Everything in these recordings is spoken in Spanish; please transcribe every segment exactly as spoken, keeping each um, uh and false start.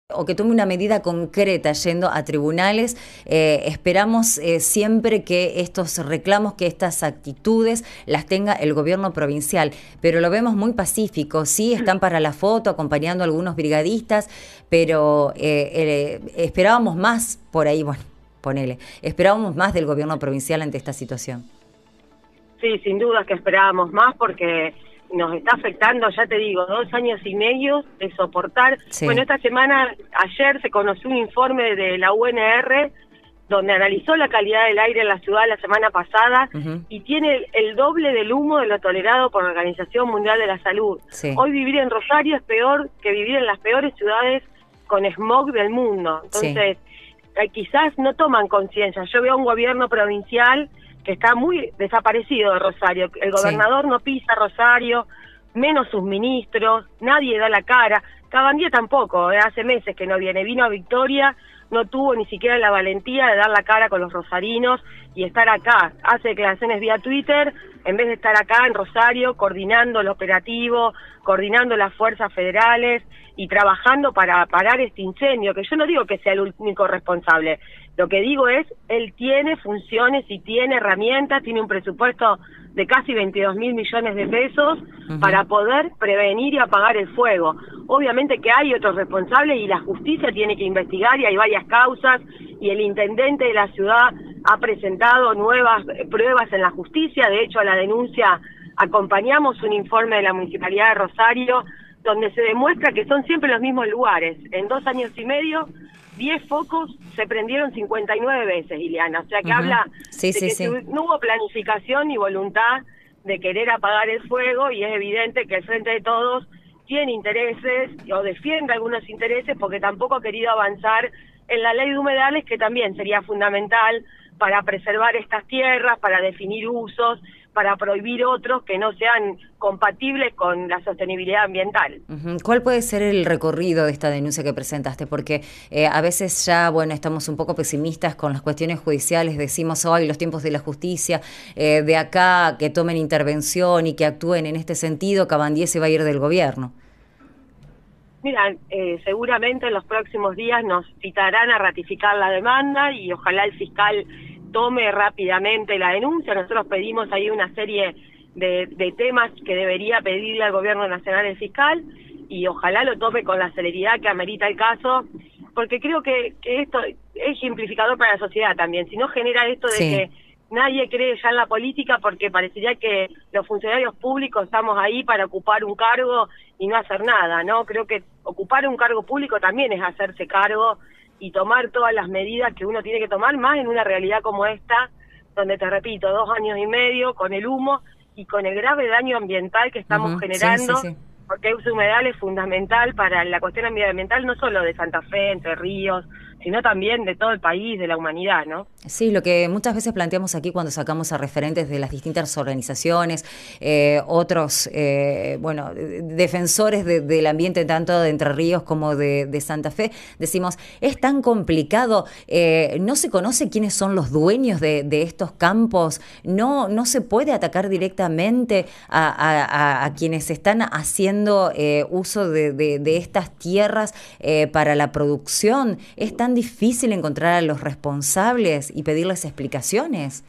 o que tome una medida concreta yendo a tribunales. Eh, esperamos eh, siempre que estos reclamos, que estas actitudes las tenga el gobierno provincial, pero lo vemos muy pacífico. Sí, están para la foto acompañando a algunos brigadistas, pero eh, eh, esperábamos más por ahí, bueno, ponele, esperábamos más del gobierno provincial ante esta situación. Sí, sin duda que esperábamos más porque nos está afectando, ya te digo, dos años y medio de soportar. Sí. Bueno, esta semana, ayer se conoció un informe de la U N R donde analizó la calidad del aire en la ciudad la semana pasada uh-huh. y tiene el, el doble del humo de lo tolerado por la Organización Mundial de la Salud. Sí. Hoy vivir en Rosario es peor que vivir en las peores ciudades con smog del mundo. Entonces, sí. eh, quizás no toman conciencia. Yo veo un gobierno provincial que está muy desaparecido de Rosario. El gobernador sí. no pisa Rosario, menos sus ministros, nadie da la cara. Cabandía tampoco, eh, hace meses que no viene. Vino a Victoria, no tuvo ni siquiera la valentía de dar la cara con los rosarinos y estar acá. Hace declaraciones vía Twitter, en vez de estar acá en Rosario, coordinando el operativo, coordinando las fuerzas federales y trabajando para parar este incendio, que yo no digo que sea el único responsable. Lo que digo es, él tiene funciones y tiene herramientas, tiene un presupuesto de casi veintidós mil millones de pesos uh-huh. para poder prevenir y apagar el fuego. Obviamente que hay otros responsables y la justicia tiene que investigar y hay varias causas y el intendente de la ciudad ha presentado nuevas pruebas en la justicia. De hecho, a la denuncia acompañamos un informe de la Municipalidad de Rosario donde se demuestra que son siempre los mismos lugares. En dos años y medio, diez focos se prendieron cincuenta y nueve veces, Ileana. O sea que uh-huh. habla sí, de sí, que sí. no hubo planificación ni voluntad de querer apagar el fuego y es evidente que el Frente de Todos tiene intereses o defiende algunos intereses porque tampoco ha querido avanzar en la ley de humedales, que también sería fundamental para preservar estas tierras, para definir usos, para prohibir otros que no sean compatibles con la sostenibilidad ambiental. Uh-huh. ¿Cuál puede ser el recorrido de esta denuncia que presentaste? Porque eh, a veces ya, bueno, estamos un poco pesimistas con las cuestiones judiciales, decimos hoy los tiempos de la justicia, eh, de acá que tomen intervención y que actúen en este sentido, Cabandía se va a ir del gobierno. Mira, eh, seguramente en los próximos días nos citarán a ratificar la demanda y ojalá el fiscal tome rápidamente la denuncia. Nosotros pedimos ahí una serie de, de temas que debería pedirle al gobierno nacional el fiscal y ojalá lo tome con la celeridad que amerita el caso, porque creo que, que esto es ejemplificador para la sociedad también. Si no genera esto de sí. que nadie cree ya en la política porque parecería que los funcionarios públicos estamos ahí para ocupar un cargo y no hacer nada, ¿no? Creo que ocupar un cargo público también es hacerse cargo y tomar todas las medidas que uno tiene que tomar, más en una realidad como esta, donde, te repito, dos años y medio con el humo y con el grave daño ambiental que estamos uh-huh. generando, sí, sí, sí. porque el uso humedal es fundamental para la cuestión ambiental, no solo de Santa Fe, Entre Ríos, sino también de todo el país, de la humanidad, ¿no? Sí, lo que muchas veces planteamos aquí cuando sacamos a referentes de las distintas organizaciones, eh, otros, eh, bueno, defensores de, del ambiente tanto de Entre Ríos como de, de Santa Fe, decimos, es tan complicado, eh, no se conoce quiénes son los dueños de, de estos campos, no, no se puede atacar directamente a, a, a quienes están haciendo eh, uso de, de, de estas tierras eh, para la producción, es tan difícil encontrar a los responsables y pedirles explicaciones.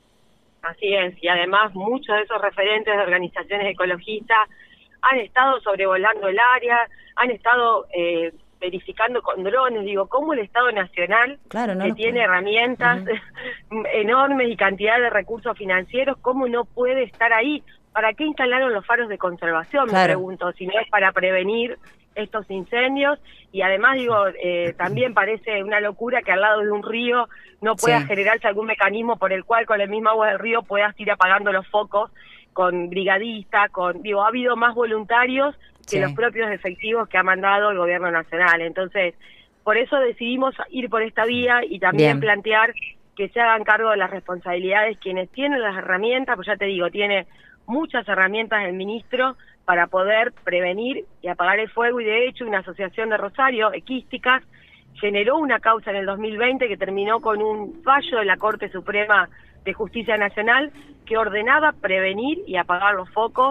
Así es, y además muchos de esos referentes de organizaciones ecologistas han estado sobrevolando el área, han estado eh, verificando con drones. Digo, ¿cómo el Estado Nacional, claro, no que tiene puede. herramientas uh-huh. enormes y cantidad de recursos financieros, cómo no puede estar ahí? ¿Para qué instalaron los faros de conservación? Claro. Me pregunto, si no es para prevenir estos incendios. Y además digo, eh, también parece una locura que al lado de un río no pueda sí. generarse algún mecanismo por el cual con el mismo agua del río puedas ir apagando los focos con brigadistas, con, digo, ha habido más voluntarios que sí. los propios efectivos que ha mandado el gobierno nacional. Entonces, por eso decidimos ir por esta vía y también Bien. plantear que se hagan cargo de las responsabilidades quienes tienen las herramientas, pues ya te digo, tiene muchas herramientas el ministro para poder prevenir y apagar el fuego, y de hecho una asociación de Rosario, Equísticas, generó una causa en el dos mil veinte que terminó con un fallo de la Corte Suprema de Justicia Nacional que ordenaba prevenir y apagar los focos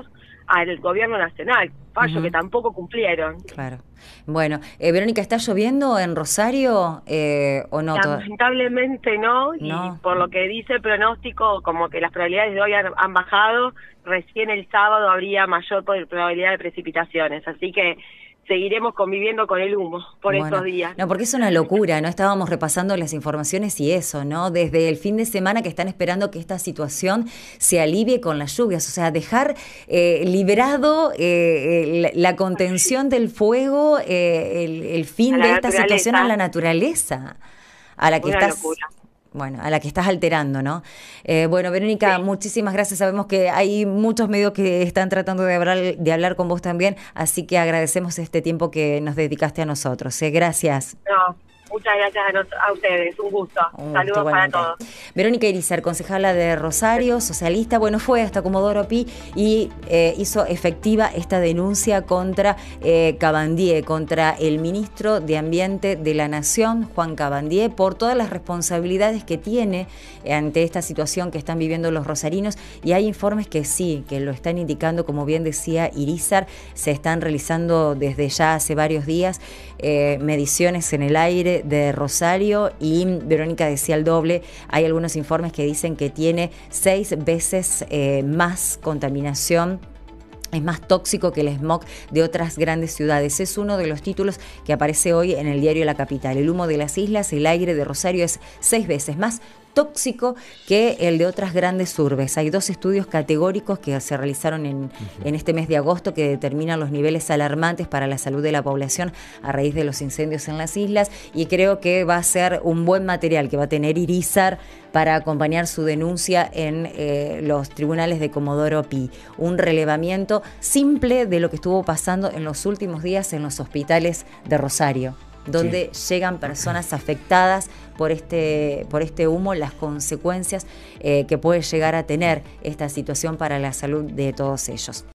al gobierno nacional, fallo Uh-huh. que tampoco cumplieron. Claro. Bueno, eh, Verónica, ¿está lloviendo en Rosario eh, o no? Lamentablemente no, y no. por lo que dice el pronóstico, como que las probabilidades de hoy han, han bajado, recién el sábado habría mayor probabilidad de precipitaciones, así que seguiremos conviviendo con el humo por bueno, estos días. No, porque es una locura, ¿no? Estábamos repasando las informaciones y eso, ¿no? Desde el fin de semana que están esperando que esta situación se alivie con las lluvias, o sea, dejar eh, liberado eh, la, la contención del fuego, eh, el, el fin de esta situación a la naturaleza, a la que una estás... locura. Bueno, a la que estás alterando, ¿no? Eh, bueno, Verónica, sí. Muchísimas gracias. Sabemos que hay muchos medios que están tratando de hablar, de hablar con vos también, así que agradecemos este tiempo que nos dedicaste a nosotros. ¿eh? Gracias. No. Muchas gracias a, nos, a ustedes, un gusto. Un Saludos gusto, para todos. Verónica Irizar, concejala de Rosario, socialista, bueno, fue hasta Comodoro Pi y eh, hizo efectiva esta denuncia contra eh, Cabandier, contra el ministro de Ambiente de la Nación, Juan Cabandier, por todas las responsabilidades que tiene ante esta situación que están viviendo los rosarinos. Y hay informes que sí, que lo están indicando, como bien decía Irizar, se están realizando desde ya hace varios días eh, mediciones en el aire de Rosario, y Verónica decía el doble. Hay algunos informes que dicen que tiene seis veces eh, más contaminación, es más tóxico que el smog de otras grandes ciudades. Es uno de los títulos que aparece hoy en el diario La Capital. El humo de las islas, el aire de Rosario es seis veces más tóxico que el de otras grandes urbes. Hay dos estudios categóricos que se realizaron en, uh-huh. en este mes de agosto que determinan los niveles alarmantes para la salud de la población a raíz de los incendios en las islas, y creo que va a ser un buen material que va a tener Irizar para acompañar su denuncia en eh, los tribunales de Comodoro Pi. Un relevamiento simple de lo que estuvo pasando en los últimos días en los hospitales de Rosario, donde sí. llegan personas afectadas por este, por este humo, las consecuencias eh, que puede llegar a tener esta situación para la salud de todos ellos.